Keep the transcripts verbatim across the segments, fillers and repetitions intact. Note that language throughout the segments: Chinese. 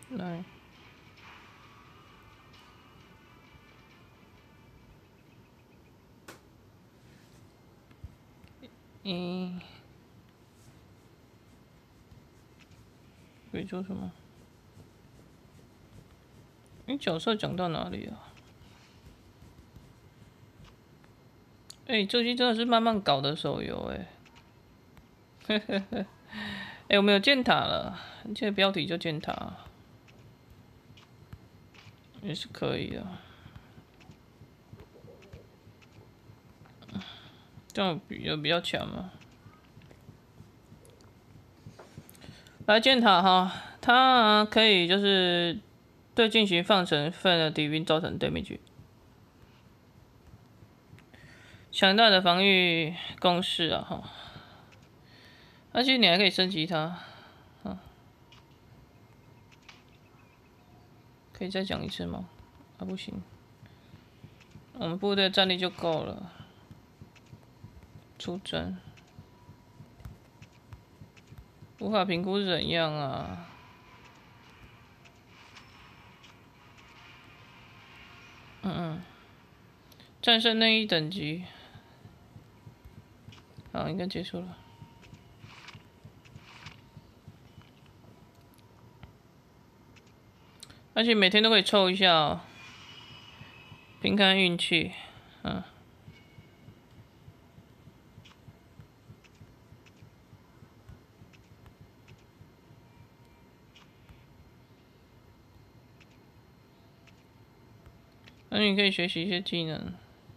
来。嗯，可以做什么？你角色讲到哪里啊？哎、欸，这期真的是慢慢搞的手游哎、欸。哎、欸，我们有建塔了，这个标题就建塔，也是可以的。这样比有比较强吗？来建塔哈，它可以就是对进行放成分的敌兵造成 damage。强大的防御攻势啊哈，而且你还可以升级它，啊，可以再讲一次吗？啊不行，我们部队的战力就够了。出征，无法评估怎样啊？嗯嗯，战胜内衣等级，好，应该结束了。而且每天都可以凑一下哦，凭看运气，嗯。那你可以学习一些技能。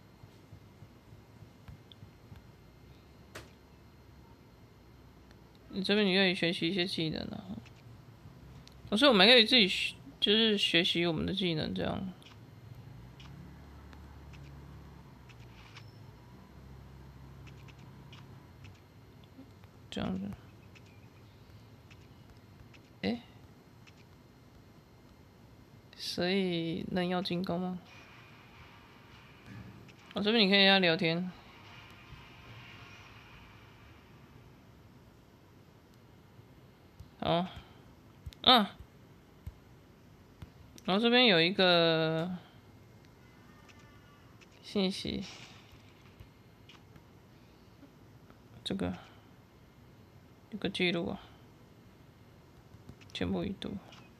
你这边你可以学习一些技能啊。可是我们可以自己学，就是学习我们的技能这样。这样子。哎、欸，所以人要进攻吗？我、哦、这边你可以跟他聊天。好，嗯，然后这边有一个信息，这个有个记录啊，全部已读。